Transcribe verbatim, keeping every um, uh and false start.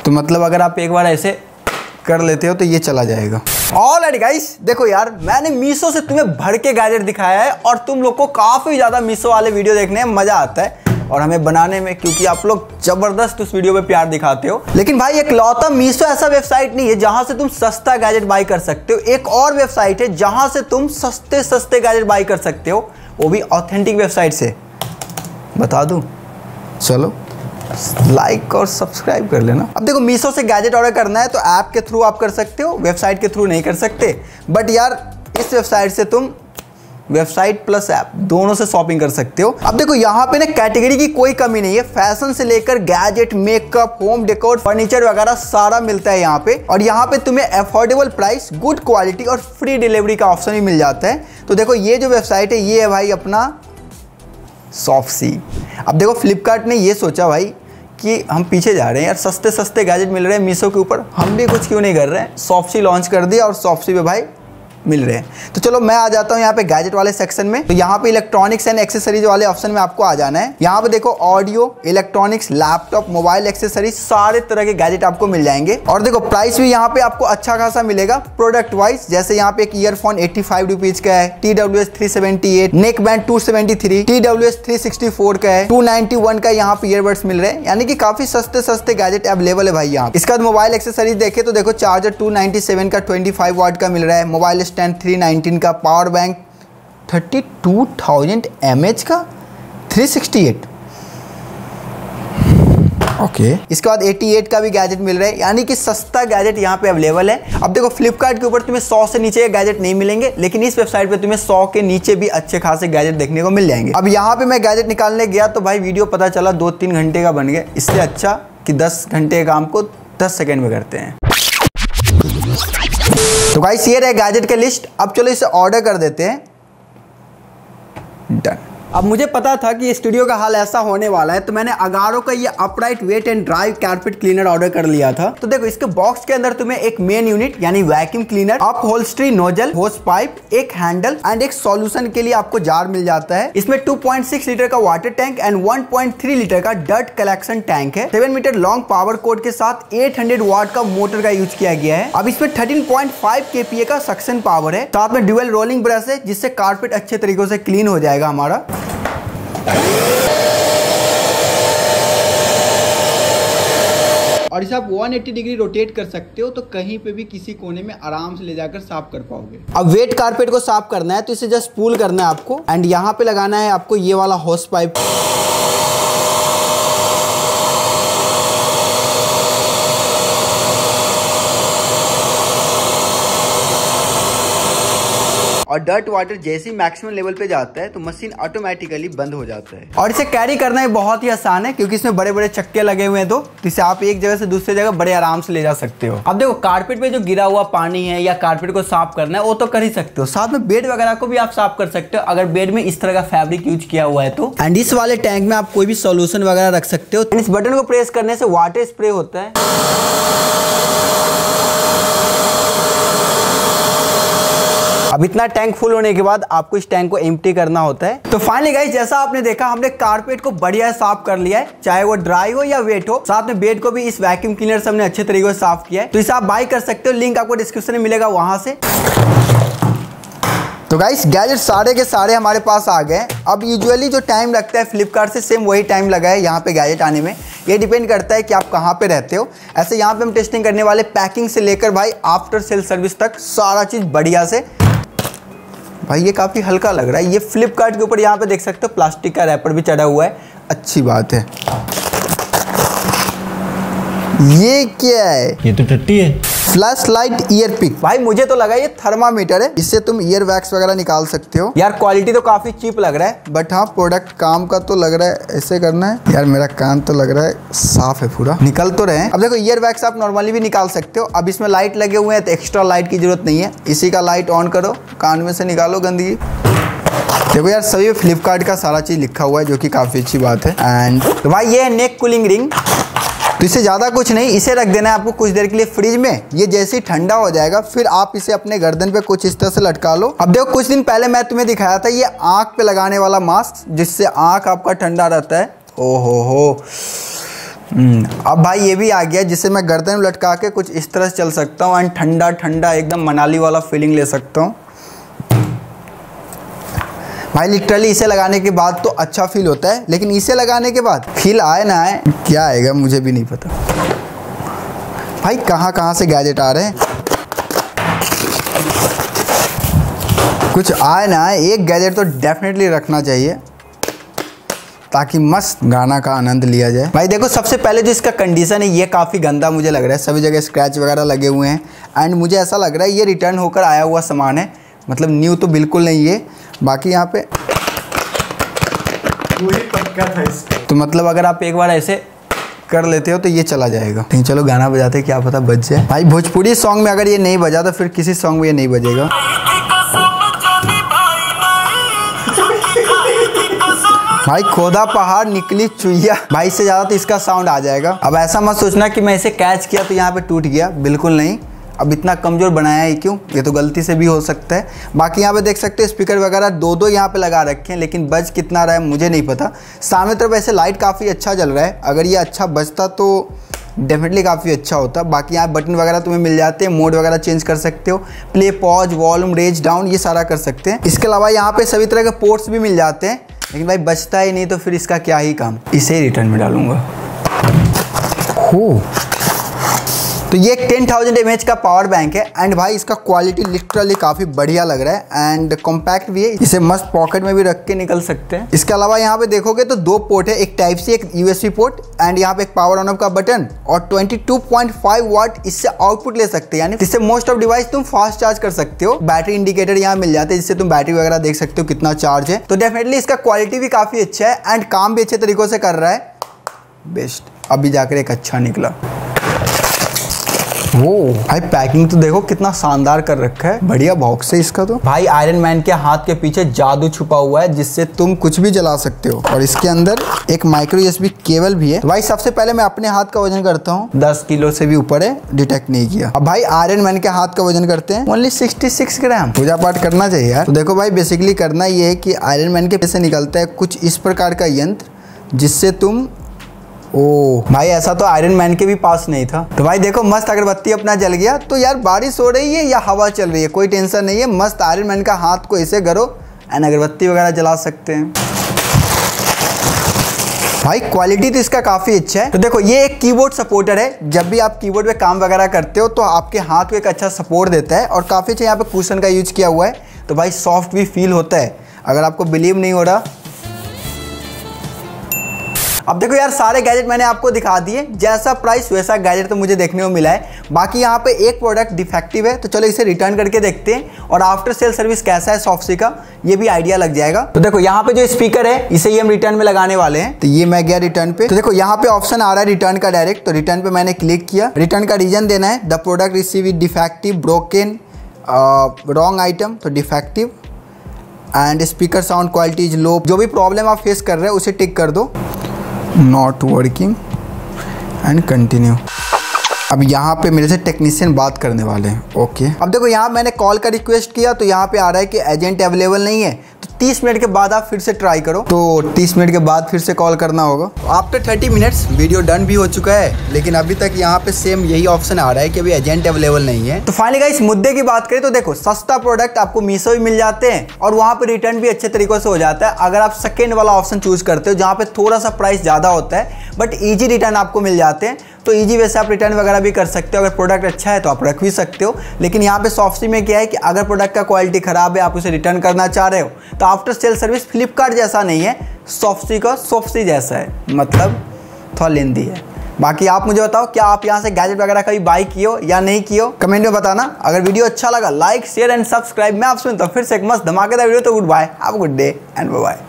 तो मतलब अगर आप एक बार ऐसे कर लेते हो तो ये चला जाएगा। ऑलराइट गाइस, देखो यार मैंने मीशो से तुम्हें भर के गैजेट दिखाया है और तुम लोग को काफ़ी ज़्यादा मीशो वाले वीडियो देखने में मज़ा आता है और हमें बनाने में, क्योंकि आप लोग जबरदस्त उस वीडियो पे प्यार दिखाते हो। लेकिन भाई एक लौता मीशो ऐसा वेबसाइट नहीं है जहां से तुम सस्ता गैजेट बाई कर सकते हो। एक और वेबसाइट है जहां से तुम सस्ते सस्ते गैजेट बाई कर सकते हो, वो भी ऑथेंटिक वेबसाइट से। बता दूं? चलो लाइक और सब्सक्राइब कर लेना। अब देखो, मीशो से गैजेट ऑर्डर करना है तो ऐप के थ्रू आप कर सकते हो, वेबसाइट के थ्रू नहीं कर सकते। बट यार इस वेबसाइट से तुम वेबसाइट प्लस ऐप दोनों से शॉपिंग कर सकते हो। अब देखो यहाँ पे ना कैटेगरी की कोई कमी नहीं है, फैशन से लेकर gadget, makeup, home decor, furniture वगैरह सारा मिलता है यहाँ पे। और यहाँ पे तुम्हें अफोर्डेबल प्राइस, गुड क्वालिटी और फ्री डिलीवरी का ऑप्शन भी मिल जाता है। तो देखो ये जो वेबसाइट है ये है भाई अपना शॉपसी। अब देखो फ्लिपकार्ट ने ये सोचा भाई कि हम पीछे जा रहे हैं यार, सस्ते सस्ते गैजेट मिल रहे हैं मीशो के ऊपर, हम भी कुछ क्यों नहीं कर रहे हैं। शॉपसी लॉन्च कर दिया और शॉपसी पे भाई मिल रहे हैं। तो चलो मैं आ जाता हूँ यहाँ पे गैजेट वाले सेक्शन में। तो यहाँ पे इलेक्ट्रॉनिक्स एंड एक्सेसरीज वाले ऑप्शन में आपको आ जाना है। यहाँ पे देखो audio, electronics, laptop, mobile accessories, सारे तरह के गैजेट आपको मिल जाएंगे। और देखो प्राइस भी यहाँ पे आपको अच्छा खासा मिलेगा प्रोडक्ट वाइज। जैसे यहाँ पे एक ईयरफोन एट्टी फाइव रुपीज का है, T W S three seventy eight, neck band two seventy three, T W S three sixty four का है, टू नाइन्टी वन का यहाँ पे ईयरबड्स मिल रहे हैं। यानी कि काफी सस्ते सस्ते गैजेट अवेलेबल है भाई यहाँ। इसका मोबाइल एक्सेसरीज देखे तो देखो चार्जर टू नाइन्टी सेवन का ट्वेंटी फाइव वाट का मिल रहा है, मोबाइल स्टैंड थ्री नाइन्टीन का, power bank thirty two thousand M A H का, three sixty eight. Okay okay. इसके बाद अठासी का भी गैजेट मिल रहा है, यानी कि सस्ता गैजेट यहाँ पे अवेलेबल है। अब देखो फ्लिपकार्ट के ऊपर तुम्हें सौ से नीचे के गैजेट नहीं मिलेंगे, लेकिन इस वेबसाइट पे तुम्हें सौ के नीचे भी अच्छे खासे गैजेट देखने को मिल जाएंगे। अब यहाँ पे मैं गैजेट निकालने गया तो भाई वीडियो पता चला दो तीन घंटे का बन गया। इससे अच्छा कि दस घंटे का काम को दस सेकेंड में करते हैं। तो गाइस ये रहे गैजेट के लिस्ट। अब चलो इसे ऑर्डर कर देते हैं। डन। अब मुझे पता था कि स्टूडियो का हाल ऐसा होने वाला है, तो मैंने अगारो का ये upright wet and dry carpet cleaner order कर लिया था। तो देखो इसके बॉक्स के अंदर तुम्हें एक मेन यूनिट यानी vacuum cleaner, upholstery nozzle, hose pipe, एक हैंडल एंड एक सॉल्यूशन के लिए आपको जार मिल जाता है। इसमें टू पॉइंट सिक्स लीटर का water tank and one point three litre का डर्ट कलेक्शन टैंक है। Seven metre long power cord के साथ एट हंड्रेड वाट का मोटर का यूज किया गया है। अब इसमें thirteen point five K P A का सक्शन पावर है। साथ में ड्यूअल रोलिंग ब्रश है, जिससे कारपेट अच्छे तरीके से क्लीन हो जाएगा हमारा। और इसे आप एक सौ अस्सी डिग्री रोटेट कर सकते हो, तो कहीं पे भी किसी कोने में आराम से ले जाकर साफ कर पाओगे। अब वेट कारपेट को साफ करना है तो इसे जस्ट पुल करना है आपको, एंड यहाँ पे लगाना है आपको ये वाला होस पाइप। और डर्ट वाटर जैसे ही मैक्सिमम लेवल पे जाता है तो मशीन ऑटोमेटिकली बंद हो जाता है। और इसे कैरी करना ही बहुत ही आसान है, क्योंकि इसमें बड़े बड़े चक्के लगे हुए हैं, तो इसे आप एक जगह से दूसरी जगह बड़े आराम से ले जा सकते हो। अब देखो कारपेट पे जो गिरा हुआ पानी है या कारपेट को साफ करना है वो तो कर ही सकते हो, साथ में बेड वगैरह को भी आप साफ कर सकते हो अगर बेड में इस तरह का फैब्रिक यूज किया हुआ है तो। एंड इस वाले टैंक में आप कोई भी सोल्यूशन वगैरह रख सकते हो। इस बटन को प्रेस करने से वाटर स्प्रे होता है। अब इतना टैंक फुल होने के बाद आपको इस टैंक को एम्प्टी करना होता है। तो फाइनली गाइस जैसा आपने देखा, हमने कारपेट को बढ़िया साफ कर लिया है, चाहे वो ड्राई हो या वेट हो। साथ में बेड को भी इस वैक्यूम क्लीनर से हमने अच्छे तरीके से साफ किया है। तो इसे आप बाय कर सकते हो, लिंक आपको डिस्क्रिप्शन में मिलेगा वहां से। तो गाइस गैजेट सारे के सारे हमारे पास आ गए। अब यूजुअली जो टाइम लगता है फ्लिपकार्ट से सेम वही टाइम लगा है यहाँ पे गैजेट आने में। ये डिपेंड करता है कि आप कहाँ पे रहते हो। ऐसे यहाँ पे हम टेस्टिंग करने वाले पैकिंग से लेकर भाई आफ्टर सेल सर्विस तक सारा चीज़ बढ़िया से। भाई ये काफ़ी हल्का लग रहा है। ये फ्लिपकार्ट के ऊपर यहाँ पे देख सकते हो प्लास्टिक का रैपर भी चढ़ा हुआ है, अच्छी बात है। ये क्या है? ये तो टट्टी है। Flash light ear pick. भाई मुझे तो लगा ये थर्मामीटर है, इससे तुम ईयर वैक्स वगैरह निकाल सकते हो। यार क्वालिटी तो काफी चीप लग रहा है, बट हाँ प्रोडक्ट काम का तो लग रहा है। ऐसे करना है यार, मेरा कान तो लग रहा है साफ है, पूरा निकल तो रहे हैं। अब देखो ईयर वैक्स आप नॉर्मली भी निकाल सकते हो। अब इसमें लाइट लगे हुए हैं तो एक्स्ट्रा लाइट की जरूरत नहीं है। इसी का लाइट ऑन करो, कान में से निकालो गंदगी। देखो यार सभी फ्लिपकार्ट का सारा चीज लिखा हुआ है, जो कि काफी अच्छी बात है। एंड तो भाई ये है नेक कूलिंग रिंग। तो इससे ज़्यादा कुछ नहीं, इसे रख देना है आपको कुछ देर के लिए फ्रिज में। ये जैसे ही ठंडा हो जाएगा फिर आप इसे अपने गर्दन पे कुछ इस तरह से लटका लो। अब देखो कुछ दिन पहले मैं तुम्हें दिखाया था ये आँख पे लगाने वाला मास्क, जिससे आँख आपका ठंडा रहता है। ओहो हो, अब भाई ये भी आ गया जिसे मैं गर्दन में लटका के कुछ इस तरह से चल सकता हूँ एंड ठंडा ठंडा एकदम मनाली वाला फीलिंग ले सकता हूँ भाई। लिटरली इसे लगाने के बाद तो अच्छा फील होता है, लेकिन इसे लगाने के बाद फील आए ना आए क्या आएगा मुझे भी नहीं पता। भाई कहाँ कहाँ से गैजेट आ रहे हैं, कुछ आए ना आए एक गैजेट तो डेफिनेटली रखना चाहिए ताकि मस्त गाना का आनंद लिया जाए। भाई देखो सबसे पहले जो इसका कंडीशन है ये काफ़ी गंदा मुझे लग रहा है, सभी जगह स्क्रैच वगैरह लगे हुए हैं एंड मुझे ऐसा लग रहा है ये रिटर्न होकर आया हुआ सामान है, मतलब न्यू तो बिल्कुल नहीं है। बाकी यहाँ पे वही पक्का था इसका, तो मतलब अगर आप एक बार ऐसे कर लेते हो तो ये चला जाएगा। नहीं चलो गाना बजाते क्या पता बज जाए। भाई भोजपुरी सॉन्ग में अगर ये नहीं बजा तो फिर किसी सॉन्ग में ये नहीं बजेगा। भाई खोदा पहाड़ निकली चुईया, भाई इससे ज़्यादा तो इसका साउंड आ जाएगा। अब ऐसा मत सोचना कि मैं इसे कैच किया तो यहाँ पे टूट गया, बिल्कुल नहीं। अब इतना कमज़ोर बनाया है क्यों, ये तो गलती से भी हो सकता है। बाकी यहाँ पे देख सकते हैं स्पीकर वगैरह दो दो यहाँ पे लगा रखे हैं, लेकिन बज कितना रहा है मुझे नहीं पता। सामने तरफ ऐसे लाइट काफ़ी अच्छा जल रहा है, अगर ये अच्छा बजता तो डेफिनेटली काफ़ी अच्छा होता। बाकी यहाँ बटन वगैरह तुम्हें मिल जाते हैं, मोड वगैरह चेंज कर सकते हो, play pause volume range down ये सारा कर सकते हैं। इसके अलावा यहाँ पे सभी तरह के पोर्ट्स भी मिल जाते हैं, लेकिन भाई बचता ही नहीं तो फिर इसका क्या ही काम। इसे ही रिटर्न में डालूंगा। हो तो ये टेन थाउजेंड एम एच का पावर बैंक है एंड भाई इसका क्वालिटी लिटरली काफ़ी बढ़िया लग रहा है एंड कॉम्पैक्ट भी है, इसे मस्त पॉकेट में भी रख के निकल सकते हैं। इसके अलावा यहाँ पे देखोगे तो दो पोर्ट है, एक टाइप सी एक यूएसबी पोर्ट एंड यहाँ पे एक पावर ऑन ऑफ का बटन और twenty two point five watt इससे आउटपुट ले सकते हैं, यानी इससे मोस्ट ऑफ डिवाइस तुम फास्ट चार्ज कर सकते हो। बैटरी इंडिकेटर यहाँ मिल जाते हैं जिससे तुम बैटरी वगैरह देख सकते हो कितना चार्ज है। तो डेफिनेटली इसका क्वालिटी भी काफ़ी अच्छा है एंड काम भी अच्छे तरीकों से कर रहा है, बेस्ट। अभी जाकर एक अच्छा निकला। वो भाई पैकिंग तो देखो कितना शानदार कर रखा है, बढ़िया बॉक्स है इसका। तो भाई आयरन मैन के हाथ के पीछे जादू छुपा हुआ है जिससे तुम कुछ भी जला सकते हो और इसके अंदर एक माइक्रो यूएसबी केबल भी है। तो भाई सबसे पहले मैं अपने हाथ का वजन करता हूँ, दस किलो से भी ऊपर है, डिटेक्ट नहीं किया। अब भाई आयरन मैन के हाथ का वजन करते हैं ओनली सिक्सटी सिक्स ग्राम। पूजा पाठ करना चाहिए यार। तो देखो भाई बेसिकली करना ये है कि आयरन मैन के पीछे निकलता है कुछ इस प्रकार का यंत्र जिससे तुम ओ भाई ऐसा तो आयरन मैन के भी पास नहीं था। तो भाई देखो मस्त अगरबत्ती अपना जल गया। तो यार बारिश हो रही है या हवा चल रही है कोई टेंशन नहीं है, मस्त आयरन मैन का हाथ को ऐसे करो एंड अगरबत्ती वगैरह जला सकते हैं। भाई क्वालिटी तो इसका काफ़ी अच्छा है। तो देखो ये एक कीबोर्ड सपोर्टर है, जब भी आप कीबोर्ड पे काम वगैरह करते हो तो आपके हाथ को एक अच्छा सपोर्ट देता है और काफ़ी अच्छा यहाँ पे कुशन का यूज किया हुआ है। तो भाई सॉफ्ट भी फील होता है। अगर आपको बिलीव नहीं हो रहा, अब देखो यार सारे गैजेट मैंने आपको दिखा दिए, जैसा प्राइस वैसा गैजेट तो मुझे देखने को मिला है। बाकी यहाँ पे एक प्रोडक्ट डिफेक्टिव है तो चलो इसे रिटर्न करके देखते हैं और आफ्टर सेल सर्विस कैसा है सॉफ्टसी का ये भी आइडिया लग जाएगा। तो देखो यहाँ पे जो स्पीकर है इसे ही हम रिटर्न में लगाने वाले हैं। तो ये मैं गया रिटर्न पे। तो देखो यहाँ पे ऑप्शन आ रहा है रिटर्न का डायरेक्ट, तो रिटर्न पे मैंने क्लिक किया। रिटर्न का रीजन देना है the product receive is defective broken wrong item, तो defective and speaker sound quality is low. जो भी प्रॉब्लम आप फेस कर रहे हो उसे टिक कर दो, नॉट वर्किंग एंड कंटिन्यू। अब यहाँ पे मेरे से टेक्नीशियन बात करने वाले हैं। ओके अब देखो यहाँ मैंने कॉल का रिक्वेस्ट किया तो यहाँ पे आ रहा है कि एजेंट अवेलेबल नहीं है, तो तीस मिनट के बाद आप फिर से ट्राई करो। तो तीस मिनट के बाद फिर से कॉल करना होगा। After thirty minutes video done भी हो चुका है, लेकिन अभी तक यहाँ पे सेम यही ऑप्शन आ रहा है कि अभी एजेंट अवेलेबल नहीं है। तो फाइनली गाइस मुद्दे की बात करें तो देखो सस्ता प्रोडक्ट आपको मीशो भी मिल जाते हैं और वहाँ पे रिटर्न भी अच्छे तरीकों से हो जाता है अगर आप सेकेंड वाला ऑप्शन चूज करते हो जहाँ पे थोड़ा सा प्राइस ज़्यादा होता है बट ईजी रिटर्न आपको मिल जाते हैं। तो ईजी वैसे आप रिटर्न वगैरह भी कर सकते हो, अगर प्रोडक्ट अच्छा है तो आप रख भी सकते हो। लेकिन यहाँ पे सॉफ्टसी में क्या है कि अगर प्रोडक्ट का क्वालिटी खराब है आप उसे रिटर्न करना चाह रहे हो तो आफ्टर सेल सर्विस फ्लिपकार्ट जैसा नहीं है, सॉफ्टसी का सॉफ्टसी जैसा है, मतलब थोड़ा लेंदी है। बाकी आप मुझे बताओ क्या आप यहाँ से गैजेट वगैरह कभी बाय किए हो या नहीं किए हो, कमेंट में बताना। अगर वीडियो अच्छा लगा लाइक शेयर एंड सब्सक्राइब। मैं आपसे मिलता हूँ फिर से एक मस्त धमाकेदार वीडियो। तो goodbye, have a good day and bye bye.